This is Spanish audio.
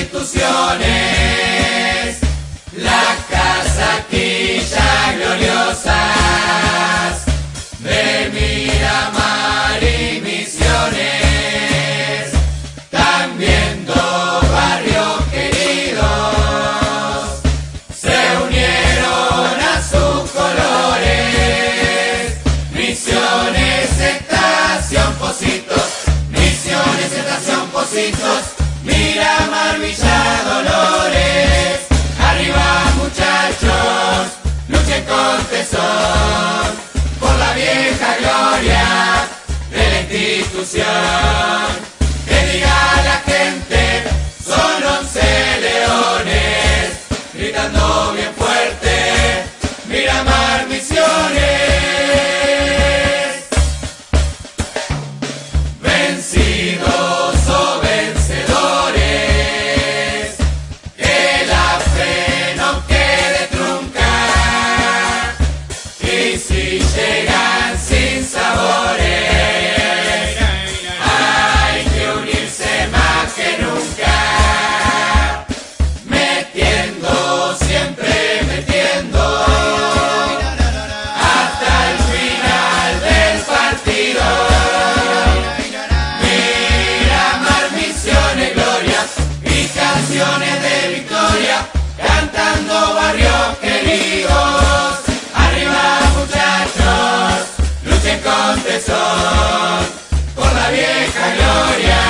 instituciones, las casaquillas gloriosas de Miramar y Misiones, también dos barrios queridos se unieron a sus colores. Misiones, Estación Pocitos, Misiones, Estación Pocitos, Miramar, Villa Dolores. Arriba muchachos, luchen con tesón por la vieja gloria de la institución. Que diga la gente, son 11 leones, gritando bien fuerte, Miramar, Misiones. Vencidos o vencedores, que la fe no quede trunca, y si llegan sin sabores, hay que unirse más que nunca, metiendo, siempre metiendo, hasta el final del partido. Miramar, Misiones, gloria y canciones de victoria, cantando barrios queridos. Arriba muchachos, luchen con tesón por la vieja gloria